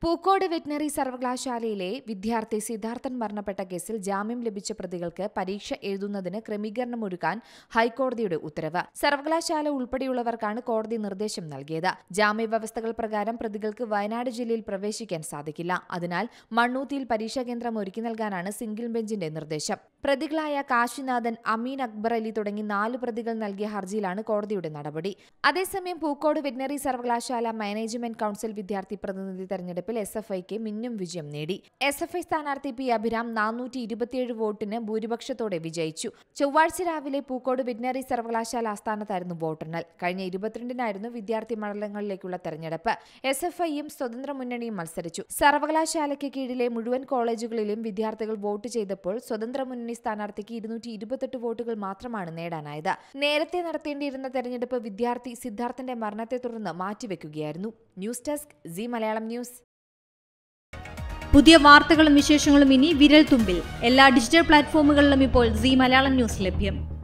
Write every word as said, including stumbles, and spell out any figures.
Pookode veterinary സർവകലാശാലയിലെ വിദ്യാർത്ഥി സിദ്ധാർത്ഥൻ മരണപ്പെട്ട കേസിൽ ജാമ്യം ലഭിച്ച പ്രതികൾക്ക് പരീക്ഷ എഴുതുന്നതിന് ക്രമീകരണമൊരുക്കാൻ ഹൈക്കോടതിയുടെ ഉത്തരവ്. സർവകലാശാല ഉൾപ്പെടെയുള്ളവർക്കാണ് കോടതി നിർദ്ദേശം നൽകിയത്. ജാമ്യവ്യവസ്ഥകൾ പ്രകാരം പ്രതികൾക്ക് വയനാട് ജില്ലയിൽ പ്രവേശിക്കാൻ സാധിക്കില്ല. അതിനാൽ മണ്ണൂത്തിയിൽ പരീക്ഷാ കേന്ദ്രം ഒരുക്കി നൽകാനാണ് സിംഗിൾ ബെഞ്ചിന്റെ നിർദ്ദേശം. പ്രതികളായ കാശിനാഥൻ, അമീൻ അക്ബർ അലി തുടങ്ങി നാല് പ്രതികൾ നൽകിയ ഹർജിയിലാണ് കോടതിയുടെ നടപടി. അതേസമയം പൂക്കോട് വെറ്റിനറി സർവകലാശാല മാനേജ്മെന്റ് കൌൺസിൽ വിദ്യാർത്ഥി പ്രതിനിധി തെരഞ്ഞെടുപ്പിൽ എസ് എഫ് ഐക്ക് മിന്നും വിജയം നേടി. എസ് എഫ് ഐ സ്ഥാനാർത്ഥി പി അഭിരാം നാനൂറ്റി ഇരുപത്തിയേഴ് വോട്ടിന് ഭൂരിപക്ഷത്തോടെ വിജയിച്ചു. ചൊവ്വാഴ്ച രാവിലെ പൂക്കോട് വെറ്റിനറി സർവകലാശാല ആസ്ഥാനത്തായിരുന്നു വോട്ടെണ്ണൽ. കഴിഞ്ഞ ഇരുപത്തിരണ്ടിനായിരുന്നു വിദ്യാർത്ഥി മണ്ഡലങ്ങളിലേക്കുള്ള തെരഞ്ഞെടുപ്പ്. എസ് എഫ് ഐയും സ്വതന്ത്ര മുന്നണിയും മത്സരിച്ചു. സർവകലാശാലയ്ക്ക് കീഴിലെ മുഴുവൻ കോളേജുകളിലും വിദ്യാർത്ഥികൾ വോട്ട് ചെയ്തപ്പോൾ സ്വതന്ത്ര മുന്നണി സ്ഥാനാർത്ഥിക്ക് ഇരുന്നൂറ്റി ഇരുപത്തെട്ട് വോട്ടുകൾ മാത്രമാണ് നേടാനായത്. നേരത്തെ നടത്തേണ്ടിയിരുന്ന തെരഞ്ഞെടുപ്പ് വിദ്യാർത്ഥി സിദ്ധാർത്ഥന്റെ മരണത്തെ തുടർന്ന് മാറ്റിവെക്കുകയായിരുന്നു. News desk C Malayalam news. പുതിയ വാർത്തകളും വിശേഷങ്ങളും ഇനി വിരൽ തുമ്പിൽ. എല്ലാ ഡിജിറ്റൽ പ്ലാറ്റ്ഫോമുകളിലും ഇപ്പോൾ സി മലയാളം ന്യൂസ് ലഭ്യം.